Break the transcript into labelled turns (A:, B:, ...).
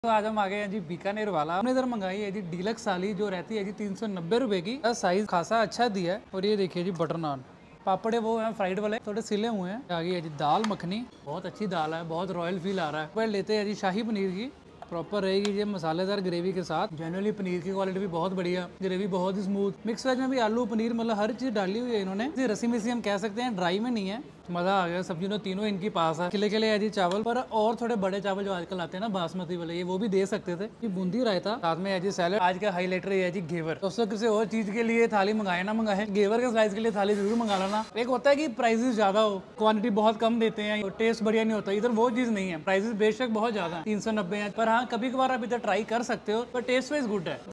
A: तो आज हम आ गए हैं जी बीकानेर वाला। हमने इधर मंगाई है जी डीलक्स थाली जो रहती है जी 390 रुपए की। साइज खासा अच्छा दिया है। और ये देखिए जी बटर नान, पापड़े वो हैं फ्राइड वाले, थोड़े सिले हुए हैं। आ गई है जी दाल मखनी, बहुत अच्छी दाल है, बहुत रॉयल फील आ रहा है। पर लेते हैं जी शाही पनीर की, प्रॉपर रहेगी ये मसालेदार ग्रेवी के साथ। जनरली पनीर की क्वालिटी भी बहुत बढ़िया, ग्रेवी बहुत ही स्मूथ। मिक्स वेज में भी आलू पनीर मतलब हर चीज डाली हुई है इन्होंने। रसी मिसी हम कह सकते हैं, ड्राई में नहीं है। मजा आ गया। सब्जी तीनों इनकी पास है। किले किले है जी चावल, पर और थोड़े बड़े चावल जो आजकल आते हैं ना बासमती वाले, ये वो भी दे सकते थे। ये बूंदी रायता, साथ में है जी सैलेड। आज का हाईलाइटर है जी घेवर। दोस्तों किसी और चीज के लिए थाली मंगाए ना मंगाए, घेवर के स्लाइस के लिए थाली जरूर मंगा लेना। एक होता है कि प्राइसेस ज्यादा हो, क्वांटिटी बहुत कम देते हैं, टेस्ट बढ़िया नहीं होता। इधर वो चीज नहीं है, प्राइसेस बेशक बहुत ज्यादा 390 है, पर हाँ कभी कभार आप इधर ट्राई कर सकते हो, पर टेस्ट वाइज गुड है।